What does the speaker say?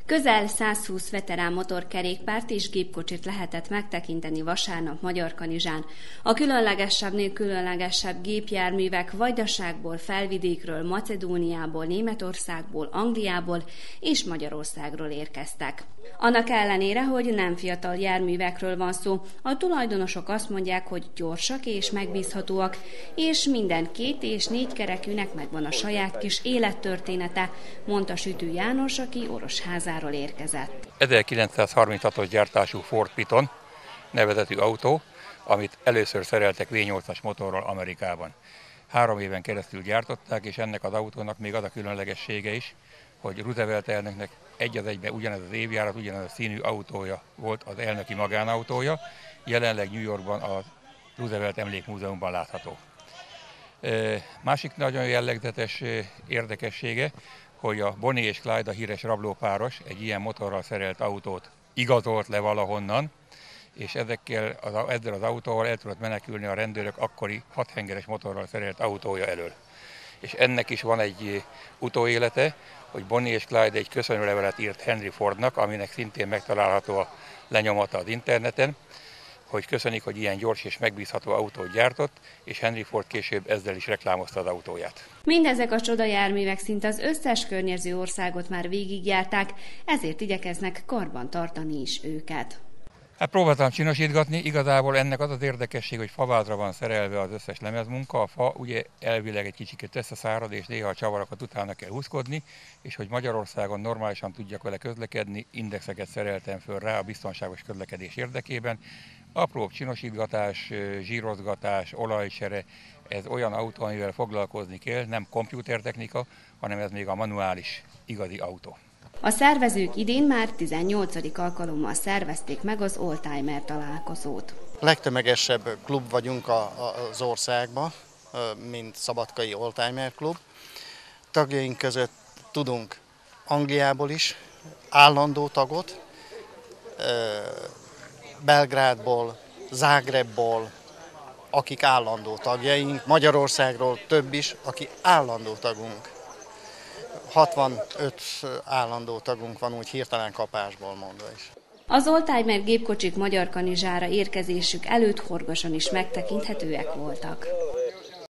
Közel 120 veterán motorkerékpárt és gépkocsit lehetett megtekinteni vasárnap Magyarkanizsán. A különlegesebbnél különlegesebb gépjárművek Vajdaságból, Felvidékről, Macedóniából, Németországból, Angliából és Magyarországról érkeztek. Annak ellenére, hogy nem fiatal járművekről van szó, a tulajdonosok azt mondják, hogy gyorsak és megbízhatóak, és minden 2 és 4 kerekűnek megvan a saját kis élettörténete, mondta Sütő János, aki Orosházáról érkezett. 1936-os gyártású Ford Piton nevezetű autó, amit először szereltek V8-as motorral Amerikában. 3 éven keresztül gyártották, és ennek az autónak még az a különlegessége is, hogy Roosevelt elnöknek egy az egyben ugyanez az évjárat, ugyanez a színű autója volt az elnöki magánautója, jelenleg New Yorkban a Roosevelt Emlékmúzeumban látható. Másik nagyon jellegzetes érdekessége, hogy a Bonnie és Clyde, a híres rablópáros egy ilyen motorral szerelt autót igazolt le valahonnan, és ezzel az autóval el tudott menekülni a rendőrök akkori 6 hengeres motorral szerelt autója elől. És ennek is van egy utóélete, hogy Bonnie és Clyde egy köszönőlevelet írt Henry Fordnak, aminek szintén megtalálható a lenyomata az interneten, hogy köszönik, hogy ilyen gyors és megbízható autót gyártott, és Henry Ford később ezzel is reklámozta az autóját. Mindezek a csodajárművek szinte az összes környező országot már végigjárták, ezért igyekeznek karban tartani is őket. Hát próbáltam csinosítgatni, igazából ennek az az érdekesség, hogy favázra van szerelve az összes lemezmunka. A fa ugye elvileg egy kicsit összeszárad, és néha a csavarokat utána kell húzkodni, és hogy Magyarországon normálisan tudjak vele közlekedni, indexeket szereltem föl rá a biztonságos közlekedés érdekében. Apróbb csinosítgatás, zsírozgatás, olajcsere, ez olyan autó, amivel foglalkozni kell, nem komputertechnika, hanem ez még a manuális igazi autó. A szervezők idén már 18. alkalommal szervezték meg az Oldtimer találkozót. Legtömegesebb klub vagyunk az országban, mint Szabadkai Oldtimer klub. Tagjaink között tudunk Angliából is állandó tagot, Belgrádból, Zágrebból, akik állandó tagjaink, Magyarországról több is, aki állandó tagunk. 65 állandó tagunk van, úgy hirtelen kapásból mondva is. Az Oldtimer gépkocsik Magyarkanizsára érkezésük előtt Horgoson is megtekinthetőek voltak.